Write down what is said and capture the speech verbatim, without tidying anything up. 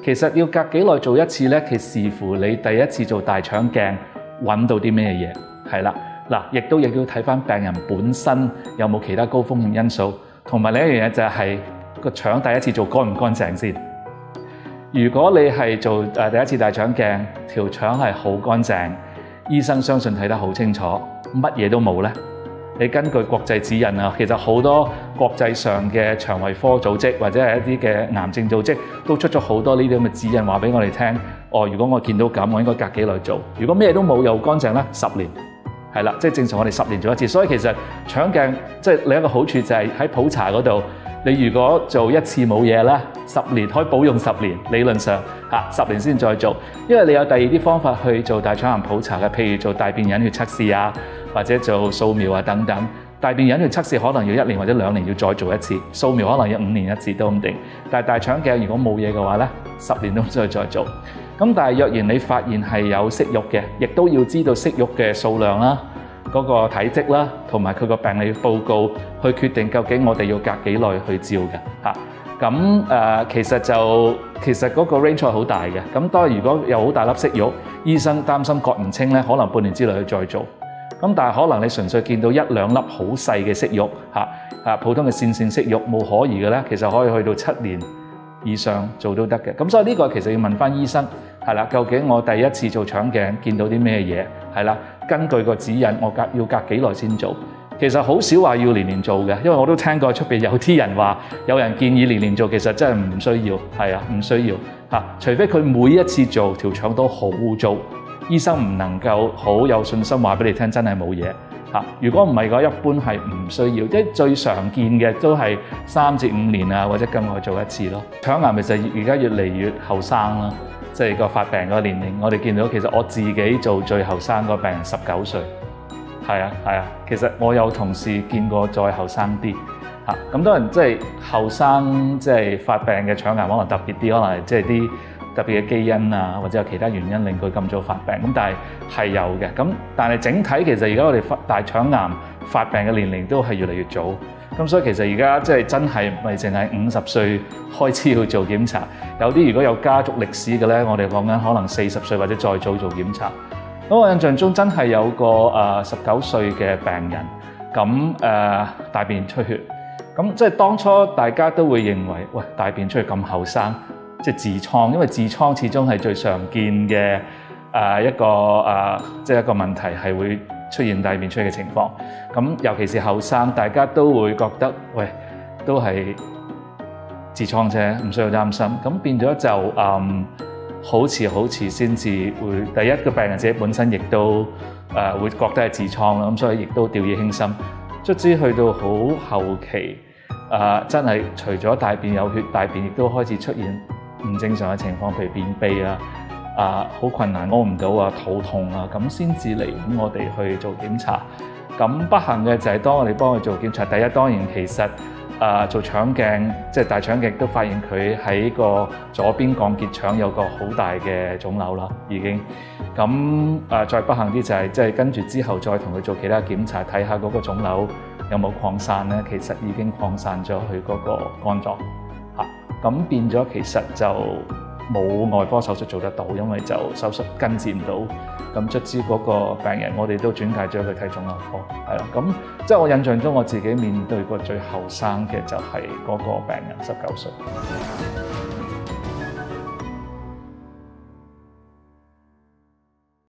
其實要隔幾耐做一次呢？其視乎你第一次做大腸鏡揾到啲咩嘢，係啦。嗱，亦都亦都睇翻病人本身有冇其他高風險因素，同埋另一樣嘢就係個腸第一次做乾唔乾淨先。如果你係做誒第一次大腸鏡，條腸係好乾淨，醫生相信睇得好清楚，乜嘢都冇呢。你根據國際指引啊，其實好多國際上嘅腸胃科組織或者係一啲嘅癌症組織都出咗好多呢啲咁嘅指引，話俾我哋聽。哦，如果我見到咁，我應該隔幾耐做。如果咩都冇又乾淨咧，十年。係啦，即係正常我哋十年做一次，所以其實腸鏡即係另一個好處就係喺普查嗰度，你如果做一次冇嘢啦，十年可以保用十年，理論上嚇十年先再做，因為你有第二啲方法去做大腸癌普查嘅，譬如做大便隱血測試啊，或者做掃描啊等等。大便隱血測試可能要一年或者兩年要再做一次，掃描可能要五年一次都唔定。但係大腸鏡如果冇嘢嘅話咧，十年都再再做。咁但係若然你發現係有息肉嘅，亦都要知道息肉嘅數量啦、嗰個體積啦，同埋佢個病理報告，去決定究竟我哋要隔幾耐去照嘅嚇。咁誒其實就其實嗰個 range 係好大嘅。咁當然如果有好大粒息肉，醫生擔心割唔清咧，可能半年之內去再做。咁但係可能你純粹見到一兩粒好細嘅息肉嚇嚇，普通嘅線線息肉冇可疑嘅咧，其實可以去到七年以上做都得嘅。咁所以呢個其實要問翻醫生係啦，究竟我第一次做腸鏡見到啲咩嘢係啦？根據個指引，我隔要隔幾耐先做。其實好少話要年年做嘅，因為我都聽過出邊有啲人話，有人建議年年做，其實真係唔需要，係啊，唔需要嚇。除非佢每一次做條腸都好污糟，醫生唔能夠好有信心話俾你聽真係冇嘢嚇。如果唔係嘅話，一般係唔需要，即係最常見嘅都係三至五年啊，或者更耐做一次咯。腸癌其實而家越嚟越後生啦。即係個發病個年齡，我哋見到其實我自己做最後生個病人十九歲，係啊係啊。其實我有同事見過再後生啲嚇，咁多人即係後生即係發病嘅腸癌可能特別啲，可能係即係啲特別嘅基因啊，或者有其他原因令佢咁早發病。咁但係係有嘅。咁但係整體其實而家我哋發大腸癌發病嘅年齡都係越嚟越早。咁所以其實而家即係真係咪淨係五十歲開始要做檢查？有啲如果有家族歷史嘅咧，我哋講緊可能四十歲或者再早做檢查。咁我印象中真係有個誒十九歲嘅病人，咁誒、呃、大便出血。咁即係當初大家都會認為，喂，大便出血咁後生，即係痔瘡，因為痔瘡始終係最常見嘅誒、呃、一個誒、呃，即係一個問題係會出現大便出血嘅情況。咁尤其是後生，大家都會覺得，喂，都係痔瘡啫，唔需要擔心。咁變咗就嗯，好遲好遲先至會，第一個病人自己本身亦都誒、呃、會覺得係痔瘡啦，咁所以亦都掉以輕心。卒之去到好後期，誒、呃、真係除咗大便有血，大便亦都開始出現唔正常嘅情況，譬如便秘啊。啊，好困難屙唔到啊，肚痛啊，咁先至嚟咁我哋去做檢查。咁不幸嘅就係當我哋幫佢做檢查，第一當然其實啊做腸鏡，即係大腸鏡都發現佢喺個左邊降結腸有個好大嘅腫瘤啦，已經。咁啊再不幸啲就係即係跟住之後再同佢做其他檢查，睇下嗰個腫瘤有冇擴散咧，其實已經擴散咗去嗰個肝臟嚇。咁變咗其實就冇外科手術做得到，因為就手術根治唔到，咁卒之嗰個病人我哋都轉介咗去睇腫瘤科，係啦，咁即係我印象中我自己面對過最後生嘅就係嗰個病人十九歲。